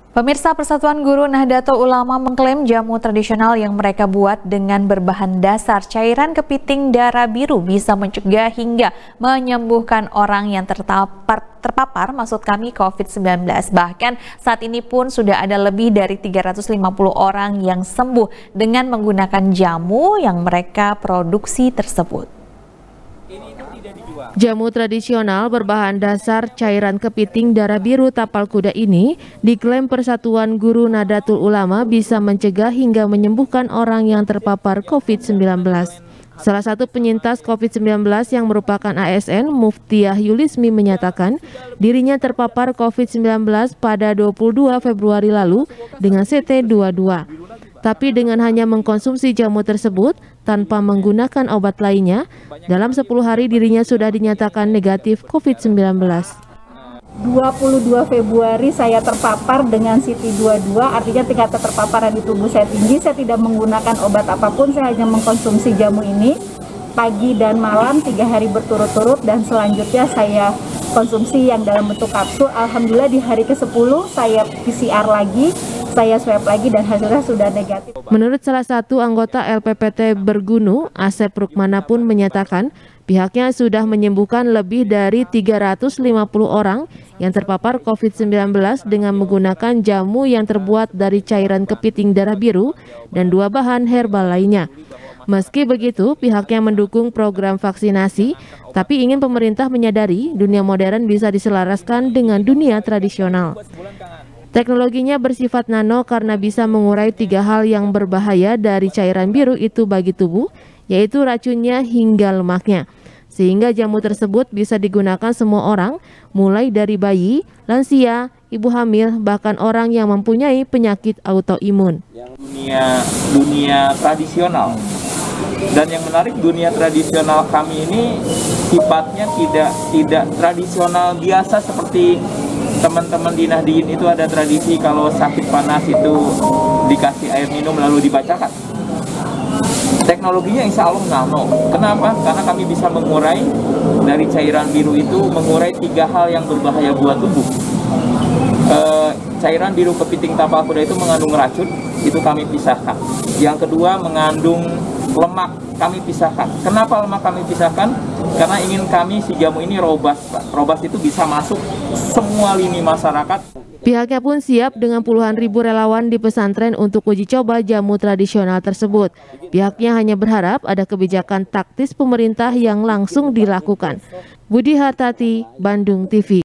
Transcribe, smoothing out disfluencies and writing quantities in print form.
Pemirsa, Persatuan Guru Nahdlatul Ulama mengklaim jamu tradisional yang mereka buat dengan berbahan dasar cairan kepiting darah biru bisa mencegah hingga menyembuhkan orang yang terpapar maksud kami COVID-19. Bahkan saat ini pun sudah ada lebih dari 350 orang yang sembuh dengan menggunakan jamu yang mereka produksi tersebut. Jamu tradisional berbahan dasar cairan kepiting darah biru tapal kuda ini diklaim Persatuan Guru Nahdlatul Ulama bisa mencegah hingga menyembuhkan orang yang terpapar COVID-19. Salah satu penyintas COVID-19 yang merupakan ASN, Muftiah Yulismi menyatakan dirinya terpapar COVID-19 pada 22 Februari lalu dengan CT22. Tapi dengan hanya mengkonsumsi jamu tersebut tanpa menggunakan obat lainnya, dalam 10 hari dirinya sudah dinyatakan negatif COVID-19. 22 Februari saya terpapar dengan CT22, artinya tingkat keterpaparan di tubuh saya tinggi. Saya tidak menggunakan obat apapun, saya hanya mengkonsumsi jamu ini pagi dan malam 3 hari berturut-turut, dan selanjutnya saya konsumsi yang dalam bentuk kapsul. Alhamdulillah di hari ke-10 saya PCR lagi, saya swab lagi dan hasilnya sudah negatif. Menurut salah satu anggota LPPT Bergunu, Asep Rukmana pun menyatakan pihaknya sudah menyembuhkan lebih dari 350 orang yang terpapar COVID-19 dengan menggunakan jamu yang terbuat dari cairan kepiting darah biru dan 2 bahan herbal lainnya. Meski begitu, pihaknya mendukung program vaksinasi, tapi ingin pemerintah menyadari dunia modern bisa diselaraskan dengan dunia tradisional. Teknologinya bersifat nano karena bisa mengurai 3 hal yang berbahaya dari cairan biru itu bagi tubuh, yaitu racunnya hingga lemaknya. Sehingga jamu tersebut bisa digunakan semua orang, mulai dari bayi, lansia, ibu hamil, bahkan orang yang mempunyai penyakit autoimun. Dunia tradisional. Dan yang menarik, dunia tradisional kami ini sifatnya tidak tradisional biasa seperti teman-teman di Nahdien itu ada tradisi kalau sakit panas itu dikasih air minum lalu dibacakan. Teknologinya insya Allah nano. Kenapa? Karena kami bisa mengurai dari cairan biru itu, mengurai 3 hal yang berbahaya buat tubuh. Cairan biru kepiting tapal kuda itu mengandung racun, itu kami pisahkan. Yang kedua mengandung lemak, kami pisahkan. Kenapa lemak kami pisahkan? Karena ingin kami si jamu ini robust, Pak. Robust itu bisa masuk semua lini masyarakat. Pihaknya pun siap dengan puluhan ribu relawan di pesantren untuk uji coba jamu tradisional tersebut. Pihaknya hanya berharap ada kebijakan taktis pemerintah yang langsung dilakukan. Budi Hartati, Bandung TV.